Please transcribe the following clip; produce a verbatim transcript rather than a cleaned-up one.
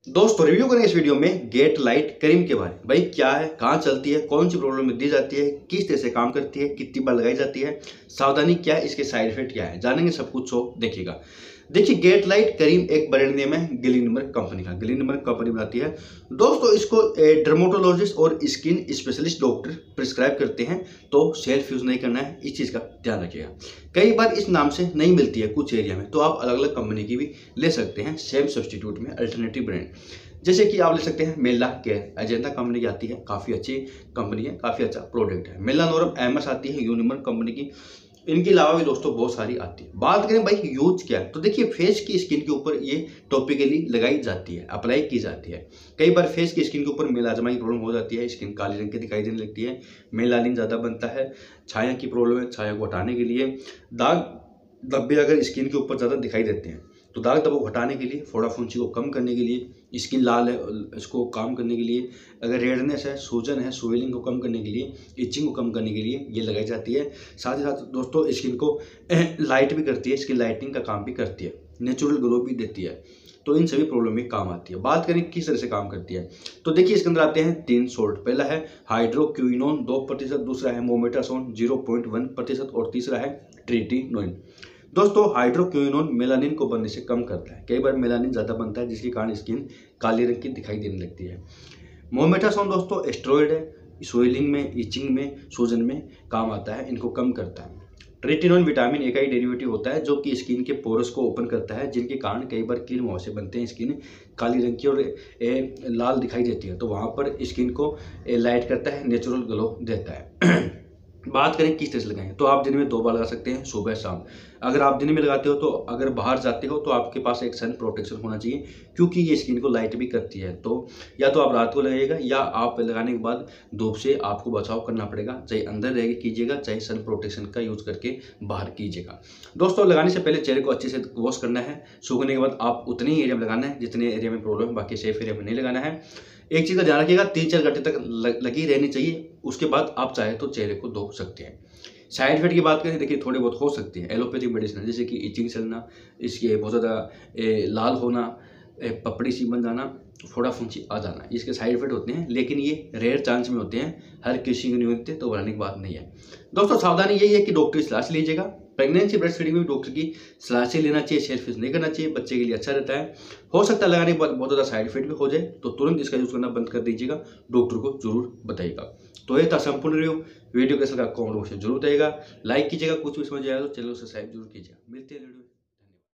दोस्तों रिव्यू करेंगे इस वीडियो में गेट लाइट क्रीम के बारे में। भाई क्या है, कहाँ चलती है, कौन सी प्रॉब्लम में दी जाती है, किस तरह से काम करती है, कितनी बार लगाई जाती है, सावधानी क्या है, इसके साइड इफेक्ट क्या है, जानेंगे सब कुछ। हो देखिएगा। देखिए गेट लाइट क्रीम एक ब्रांड नेम है ग्लिनमर कंपनी का। ग्लिनमर कंपनी बनाती है दोस्तों। इसको डर्मेटोलॉजिस्ट और स्किन स्पेशलिस्ट डॉक्टर प्रिस्क्राइब करते हैं, तो सेल्फ यूज नहीं करना है, इस चीज़ का ध्यान रखिएगा। कई बार इस नाम से नहीं मिलती है कुछ एरिया में, तो आप अलग अलग कंपनी की भी ले सकते हैं सेम सब्सटीट्यूट में, अल्टरनेटिव ब्रांड। जैसे कि आप ले सकते हैं मेला केयर, अजेंटा कंपनी की आती है, काफ़ी अच्छी कंपनी है, काफ़ी अच्छा प्रोडक्ट है। मेलानोरम एमएस आती है यूनिमर कंपनी की। इनके अलावा भी दोस्तों बहुत सारी आती है। बात करें भाई यूज क्या है, तो देखिए फेस की स्किन के ऊपर ये टॉपिकली लगाई जाती है, अप्लाई की जाती है। कई बार फेस की स्किन के ऊपर मेलाजमा की प्रॉब्लम हो जाती है, स्किन काले रंग की दिखाई देने लगती है, मेलानिन ज़्यादा बनता है, छाया की प्रॉब्लम है, छाया को हटाने के लिए, दाग धब्बे अगर स्किन के ऊपर ज़्यादा दिखाई देते हैं तो दाग धब्बों को हटाने के लिए, फोड़ा फुंसी को कम करने के लिए, स्किन लाल है इसको काम करने के लिए, अगर रेडनेस है, सूजन है, स्वेलिंग को कम करने के लिए, इचिंग को कम करने के लिए ये लगाई जाती है। साथ ही साथ दोस्तों स्किन को लाइट भी करती है, स्किन लाइटनिंग का काम भी करती है, नेचुरल ग्लो भी देती है, तो इन सभी प्रॉब्लम में काम आती है। बात करें किस तरह से काम करती है, तो देखिए इसके अंदर आते हैं तीन सोल्ट। पहला है हाइड्रोक्विनोन दो प्रतिशत, दूसरा है मोमेटासोन जीरो पॉइंट वन प्रतिशत और तीसरा है ट्रिटिनोइन। दोस्तों हाइड्रोक्विनोन मेलानिन को बनने से कम करता है। कई बार मेलानिन ज़्यादा बनता है जिसके कारण स्किन काले रंग की दिखाई देने लगती है। मोमेटासोन दोस्तों एस्टेरॉइड है, स्वेलिंग में, इचिंग में, सूजन में काम आता है, इनको कम करता है। ट्रिटिनोइन विटामिन ए का ही डेरिवेटिव होता है जो कि स्किन के पोरस को ओपन करता है, जिनके कारण कई बार कील मुहासे बनते हैं, स्किन काली रंग की और ए, लाल दिखाई देती है, तो वहाँ पर स्किन को लाइट करता है, नेचुरल ग्लो देता है। बात करें किस तरह से लगाएं, तो आप दिन में दो बार लगा सकते हैं, सुबह शाम। अगर आप दिन में लगाते हो तो अगर बाहर जाते हो तो आपके पास एक सन प्रोटेक्शन होना चाहिए, क्योंकि ये स्किन को लाइट भी करती है। तो या तो आप रात को लगाइएगा या आप लगाने के बाद धूप से आपको बचाव करना पड़ेगा, चाहे अंदर रह के कीजिएगा, चाहे सन प्रोटेक्शन का यूज करके बाहर कीजिएगा। दोस्तों लगाने से पहले चेहरे को अच्छे से वॉश करना है। सूखने के बाद आप उतने ही एरिया में लगाना है जितने एरिया में प्रॉब्लम है, बाकी सेफ एरिया में नहीं लगाना है। एक चीज़ का ध्यान रखिएगा, तीन चार घंटे तक लगी रहनी चाहिए, उसके बाद आप चाहे तो चेहरे को धो सकते हैं। साइड इफेक्ट की बात करें, देखिए थोड़े बहुत हो सकते हैं। एलोपैथिक मेडिसिन जैसे कि इचिंग चलना, इसके बहुत ज़्यादा लाल होना, पपड़ी सी बन जाना, फोड़ा फुंसी आ जाना, इसके साइड इफेक्ट होते हैं, लेकिन ये रेयर चांस में होते हैं, हर किसी को नहीं होते, तो बनाने की बात नहीं है। दोस्तों सावधानी यही है कि डॉक्टर की सलाह से लीजिएगा। प्रेगनेंसी ब्रेस्ट फीडिंग में डॉक्टर की सलाह से लेना चाहिए, सेल्फ यूज नहीं करना चाहिए, बच्चे के लिए अच्छा रहता है। हो सकता है लगाने के बाद बहुत ज़्यादा साइड इफेक्ट भी हो जाए, तो तुरंत इसका यूज़ करना बंद कर दीजिएगा, डॉक्टर को जरूर बताइएगा। तो ये था संपूर्ण रिव्यू। वीडियो कैसा लगा कमेंट बॉक्स में जरूर बताइएगा, लाइक कीजिएगा, कुछ भी समझ आया तो चैनल को सब्सक्राइब जरूर कीजिएगा। मिलते हैं।